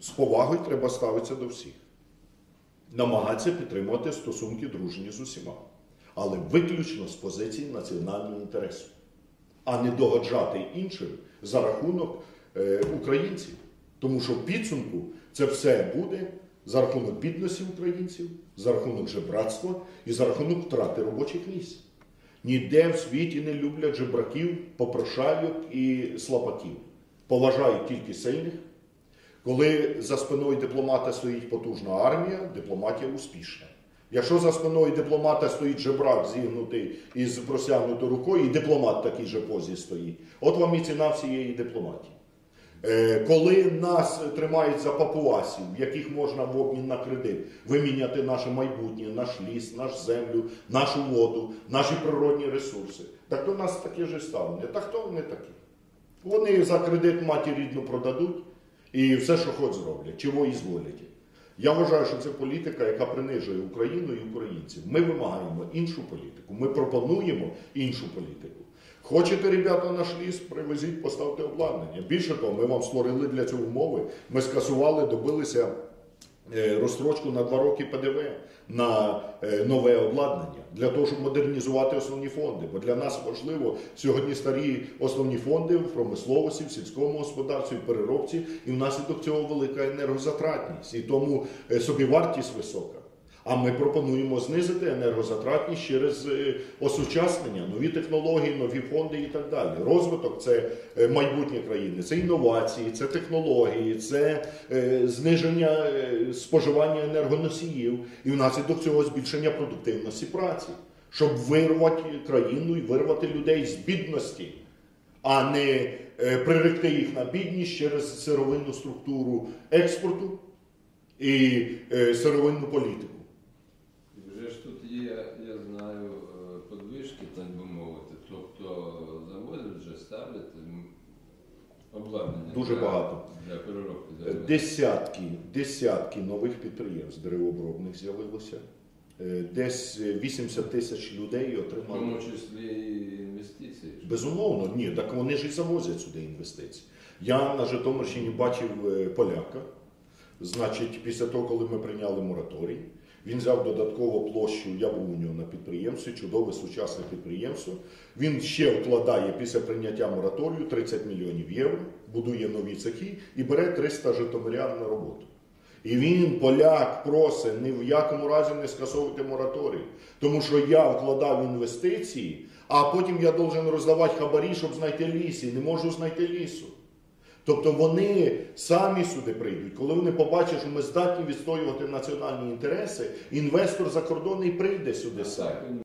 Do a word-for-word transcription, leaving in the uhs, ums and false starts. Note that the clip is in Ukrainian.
З повагою треба ставитися до всіх. Намагатися підтримувати стосунки дружні з усіма. Але виключно з позиції національного інтересу. А не догоджати іншим за рахунок е, українців. Тому що в підсумку це все буде за рахунок бідності українців, за рахунок жебратства і за рахунок втрати робочих місць. Ніде в світі не люблять жебраків, попрошайок і слабаків. Поважають тільки сильних. Коли за спиною дипломата стоїть потужна армія, дипломатія успішна. Якщо за спиною дипломата стоїть жебрак, зігнутий із простягнутою рукою, і дипломат в такій же позі стоїть, от вам і ціна всієї дипломатії. Коли нас тримають за папуасів, в яких можна в обмін на кредит виміняти наше майбутнє, наш ліс, нашу землю, нашу воду, наші природні ресурси, так до нас таке ж ставлення. Та хто вони такі? Вони за кредит матір рідну продадуть і все, що хоч зроблять, чого і зволять. Я вважаю, що це політика, яка принижує Україну і українців. Ми вимагаємо іншу політику, ми пропонуємо іншу політику. Хочете, ребята, наш ліс, привезіть, поставте обладнання. Більше того, ми вам створили для цього умови. Ми скасували, добилися розстрочку на два роки Пе Де Ве на нове обладнання, для того, щоб модернізувати основні фонди. Бо для нас важливо сьогодні старі основні фонди в промисловості, в сільському господарстві, в переробці, і внаслідок цього велика енергозатратність, і тому собівартість висока. А ми пропонуємо знизити енергозатратність через осучаснення, нові технології, нові фонди і так далі. Розвиток – це майбутнє країни, це інновації, це технології, це зниження споживання енергоносіїв і внаслідок цього збільшення продуктивності праці, щоб вирвати країну і вирвати людей з бідності, а не приректи їх на бідність через сировинну структуру експорту і сировинну політику. Вже ж тут є, я знаю, подвижки, так би мовити, тобто заводи вже ставлять обладнання дуже для, багато. Для переробки заводу. Десятки, десятки нових підприємств деревообробних з'явилося. Десь вісімдесят тисяч людей отримали. В тому числі і інвестиції. Безумовно, ні, так вони ж і завозять сюди інвестиції. Я на Житомирщині бачив поляка, значить, після того, коли ми прийняли мораторій, він взяв додаткову площу яблуню на підприємстві, чудове сучасне підприємство. Він ще вкладає після прийняття мораторію тридцять мільйонів євро, будує нові цехи і бере триста житомирян на роботу. І він, поляк, просить ні в якому разі не скасовувати мораторій. Тому що я вкладав інвестиції, а потім я должен роздавати хабарі, щоб знайти ліс, і не можу знайти лісу. Тобто вони самі сюди прийдуть. Коли вони побачать, що ми здатні відстоювати національні інтереси, інвестор закордонний прийде сюди сам.